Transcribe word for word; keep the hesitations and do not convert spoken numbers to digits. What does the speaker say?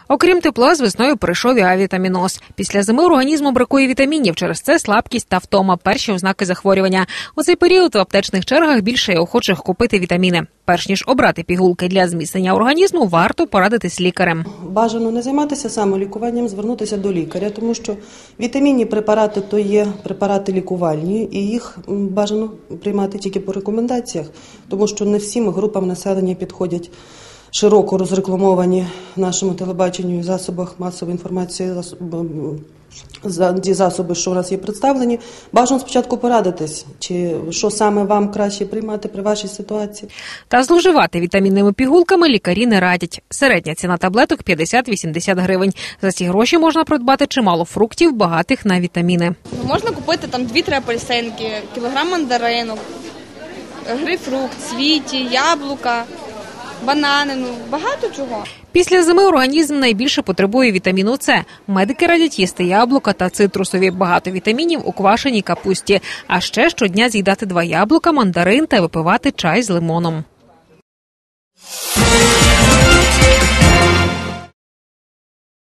Окрім тепла, з весною прийшов і авітаміноз. Після зими організму бракує вітамінів, через це слабкість та втома – перші ознаки захворювання. У цей період в аптечних чергах більше є охочих купити вітаміни. Перш ніж обрати пігулки для зміцнення організму, варто порадитись з лікарем. Бажано не займатися самолікуванням, звернутися до лікаря, тому що вітамінні препарати – то є препарати лікувальні, і їх бажано приймати тільки по рекомендаціях, тому що не всім групам населення підходять широко розрекламовані в нашому телебаченню і засобах масової інформації, ті засоби, що в нас є представлені. Бажано спочатку порадитись, чи що саме вам краще приймати при вашій ситуації. Та зловживати вітамінними пігулками лікарі не радять. Середня ціна таблеток – п'ятдесят-вісімдесят гривень. За ці гроші можна придбати чимало фруктів, багатих на вітаміни. Можна купити там дві-три апельсинки, кілограм мандаринок, грейпфрукт, світі, яблука, банани, ну багато чого. Після зими організм найбільше потребує вітаміну С. Медики радять їсти яблука та цитрусові, багато вітамінів у квашеній капусті. А ще щодня з'їдати два яблука, мандарин та випивати чай з лимоном.